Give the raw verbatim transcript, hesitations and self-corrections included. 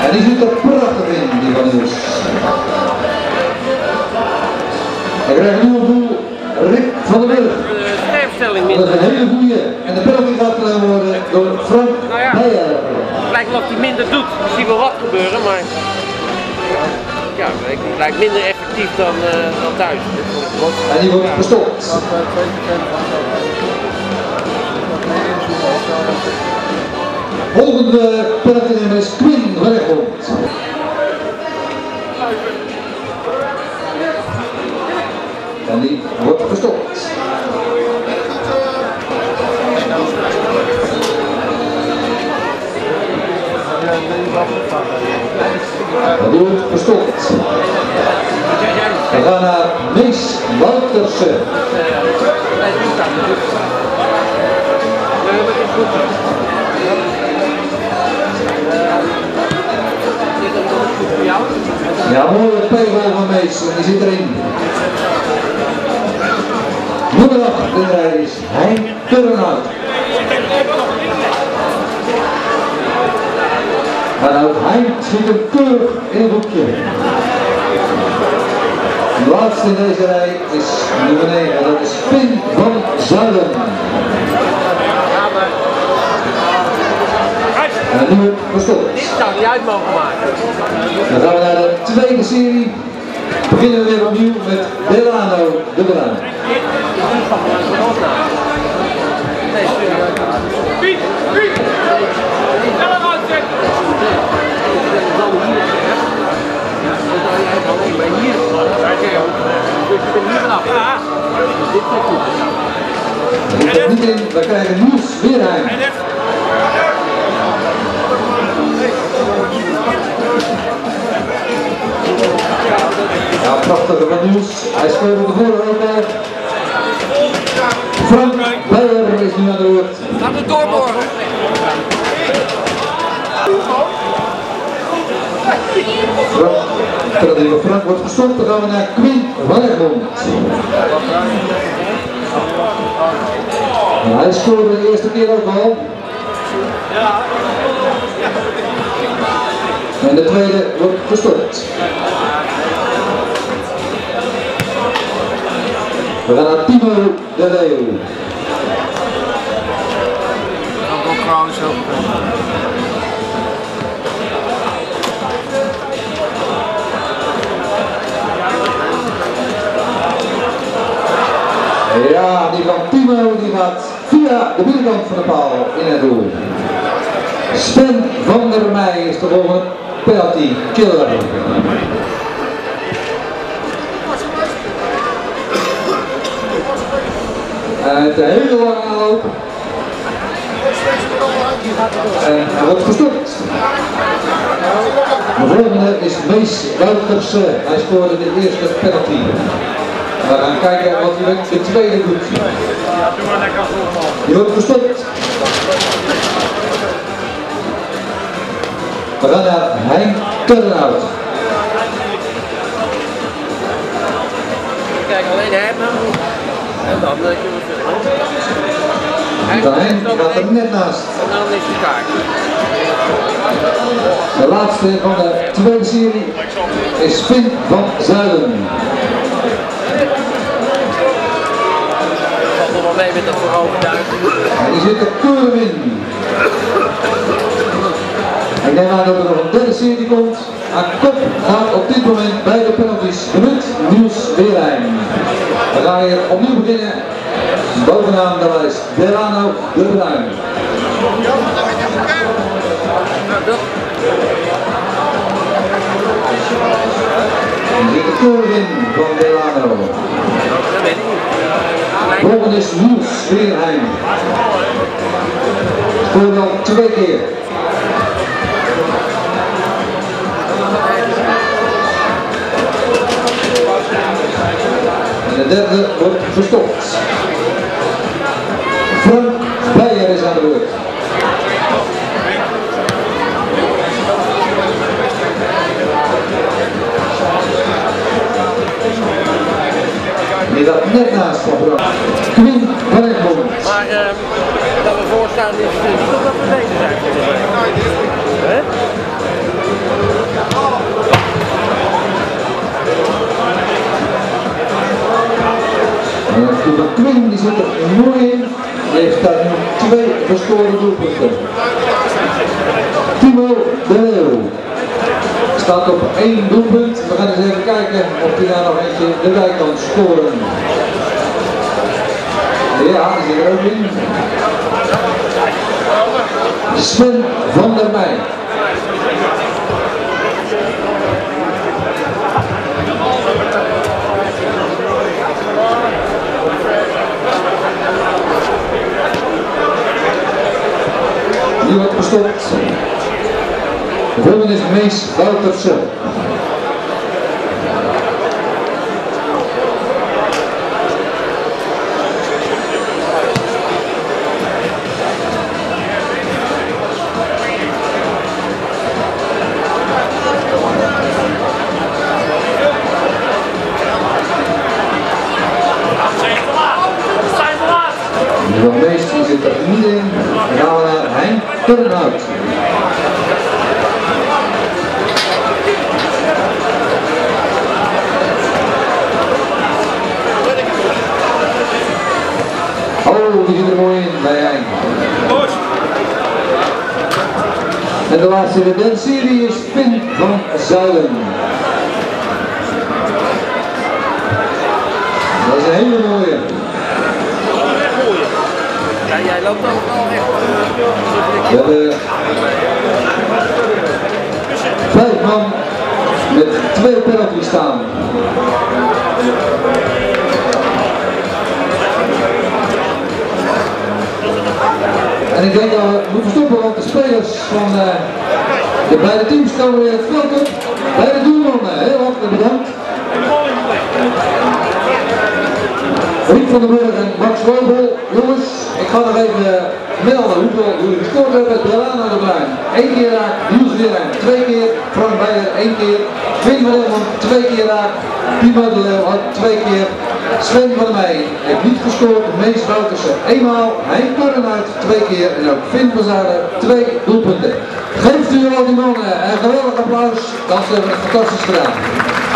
En die zit er prachtig in, die van Niels. En krijgt nu op doel Rick van der Berg. Dat is een hele goeie. En de penalty gaat genomen worden door Frank nou ja, Meijer. Het lijkt wel dat hij minder doet. Je ziet wel wat gebeuren, maar ja, het lijkt minder effectief dan, uh, dan thuis. En die wordt gestopt. Volgende penaltynemer is Quinn van Egmond. En die wordt gestopt. En die wordt gestopt. We gaan naar Mees Woutersen. Ja, mooie pegel van Mees, die zit erin. Nummer acht in de rij is Hein Turnhout. En ook Hein schiet hem keurig in het hoekje. De laatste in deze rij is nummer negen, dat is Pin van Zuiden. En nu wordt gestopt. Dit zou niet uit mogen maken. Dan gaan we naar de tweede serie. Beginnen we weer opnieuw met Delano de Bruin. Piet, Piet! Stel hem uitzetten! Die komt niet in, we krijgen Niels Weerheim. Ja, prachtige van Niels. Hij speelde de voorhoofd. Frank Meijer is nu aan de beurt. Laten we doorboren. Frank, Frank wordt gestopt, dan gaan we naar Quinn van Egmond. Hij scoorde de eerste keer ook al. En de tweede wordt gestopt. We gaan naar Timo de Leeuw. Ja, die van Timo die gaat via de binnenkant van de paal in het doel. Sven van der Meij is de volgende penalty killer. En het hele lange aanloop. En hij wordt gestopt. De volgende is Mees Woutersen. Hij scoorde de eerste penalty. We gaan kijken wat hij met de tweede doet. Die wordt gestopt. We gaan naar Hein Turnhout. Kijk alleen hem en dan kunnen we De Hein gaat er net naast. En dan is de kaart. De laatste van de tweede serie is Finn van Zuiden. Wel mee met dat vooroverduiken. En die zit er keurig in. Ik neem aan dat er nog een derde serie komt. Aan kop gaat op dit moment bij de penalties met Niels Weerheim. We gaan weer opnieuw beginnen. Bovenaan de lijst Delano de Bruin. En die zit er keurig in van Delano. Volgende is Niels Weerheim. Scoorde al twee keer. En de derde wordt gestopt. Frank Meijer is aan de beurt. Die gaat net naast van Frank. Quinn van Egmond. Maar uh, dat we voorstaan is uh, niet omdat we bezig zijn. Hè? De Quinn die zit er mooi in. Die heeft daar nu twee gescoorde doelpunten. Timo de Leeuw staat op één doelpunt. We gaan eens even kijken of hij daar nog eentje erbij kan scoren. Ja, die zit er ook in. Sven van der Meij. Die wordt gestopt. De volgende is Mees Woutersen. De Mees die zit er niet in. Dan gaan we naar Hein Turnhout. Oh, die zit er mooi in bij Hein. En de laatste in de serie is Finn van Zuilen. Dat is een hele mooie. Ja, jij loopt ook wel echt. We hebben vijf man met twee penalties staan. En ik denk dat we moeten stoppen, want de spelers van uh, de beide teams komen weer het veld op. Beide doelmannen, heel hartelijk bedankt. Riep van der Burg en Max Wobel. Jongens, ik ga nog even melden hoeveel jullie gescoord hebben. Delano de Bruin, één keer raak. Niels Weerijn, twee keer. Frank Beijer, één keer. Vin van Elman, twee keer raak. Timo de Leeuw had twee keer. Sven van der Meij heeft niet gescoord. Mees Woutersen eenmaal. Hein Turnhout twee keer. En ook Finn van Zuilen twee doelpunten. Geef u al die mannen een geweldig applaus. Dat hebben we het fantastisch gedaan.